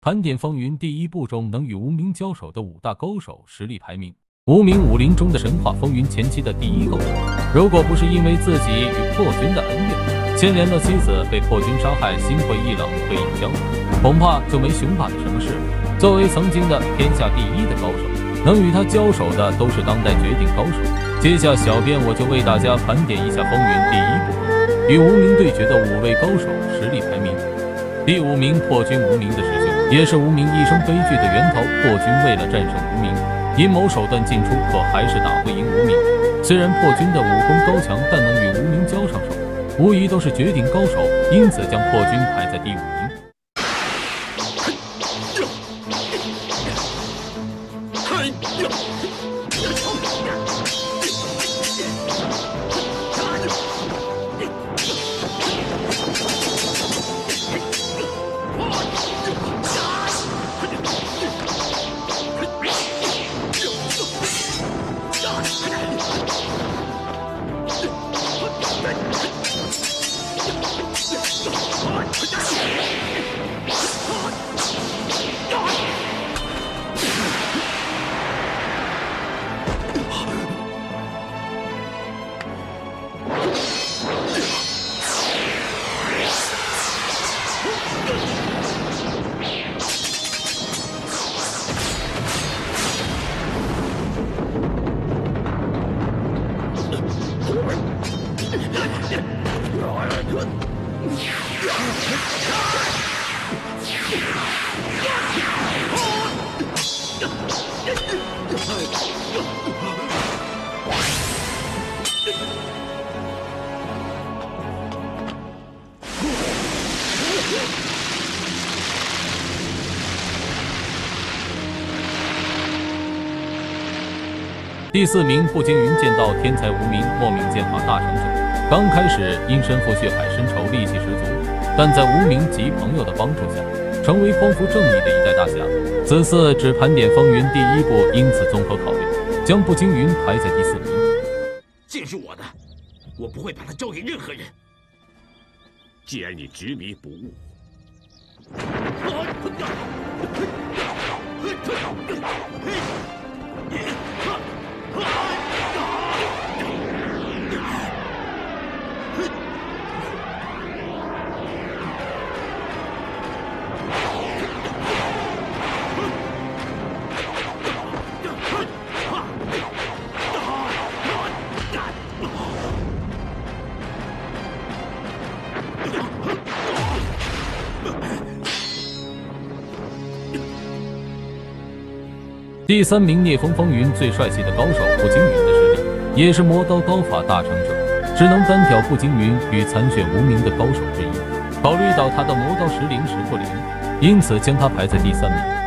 盘点风云第一部中能与无名交手的5大高手实力排名。无名武林中的神话风云前期的第1高手，如果不是因为自己与破军的恩怨，牵连了妻子被破军杀害，心灰意冷退隐江湖，恐怕就没雄霸的什么事了。作为曾经的天下第1的高手，能与他交手的都是当代绝顶高手。接下小编我就为大家盘点一下风云第1部与无名对决的5位高手实力排名。第5名，破军，无名的师兄，也是无名一生悲剧的源头。破军为了战胜无名，阴谋手段尽出，可还是打不赢无名。虽然破军的武功高强，但能与无名交上手，无疑都是绝顶高手，因此将破军排在第5名。第4名，步惊云，剑道天才无名，莫名剑法大成者。刚开始因身负血海深仇，戾气十足，但在无名及朋友的帮助下，成为匡扶正义的一代大侠。此次只盘点风云第1部，因此综合考虑，将步惊云排在第4名。 剑是我的，我不会把它交给任何人。既然你执迷不悟， 第3名，聂风风云，最帅气的高手步惊云的实力，也是魔刀刀法大成者，只能单挑步惊云与残血无名的高手之一。考虑到他的魔刀时灵时不灵，因此将他排在第3名。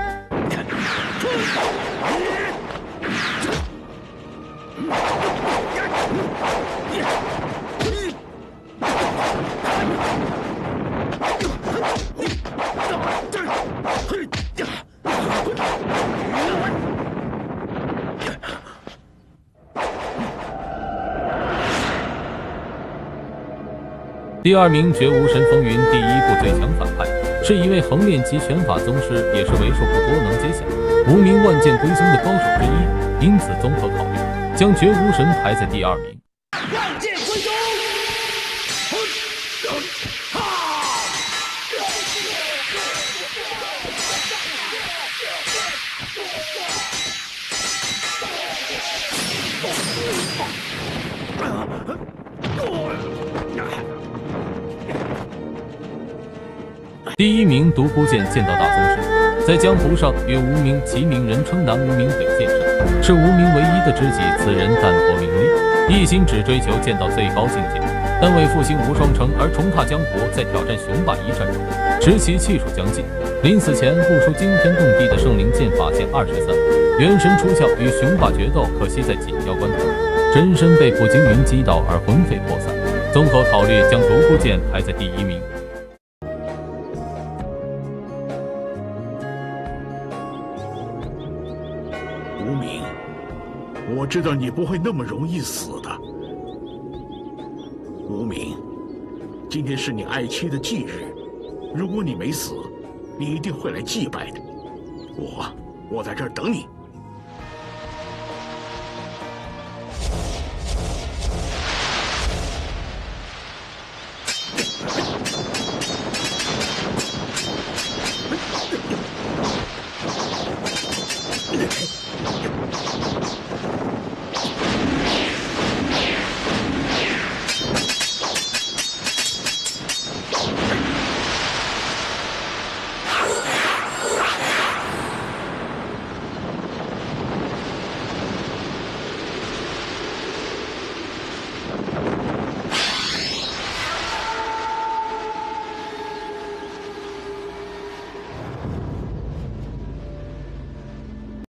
第2名，绝无神风云，第1部最强反派，是一位横练级拳法宗师，也是为数不多能接下无名万剑归宗的高手之一，因此综合考虑，将绝无神排在第2名。 万剑归宗。 第1名，独孤剑，剑道大宗师，在江湖上与无名齐名，人称南无名北剑圣，是无名唯一的知己。此人淡泊名利，一心只追求剑道最高境界，但为复兴无双城而重踏江湖，在挑战雄霸一战中，持其气数将尽，临死前悟出惊天动地的圣灵剑法剑23，元神出窍与雄霸决斗，可惜在紧要关头，真身被步惊云击倒而魂飞魄散。综合考虑，将独孤剑排在第1名。 无名，我知道你不会那么容易死的。无名，今天是你爱妻的忌日，如果你没死， 你一定会来祭拜的。我在这儿等你。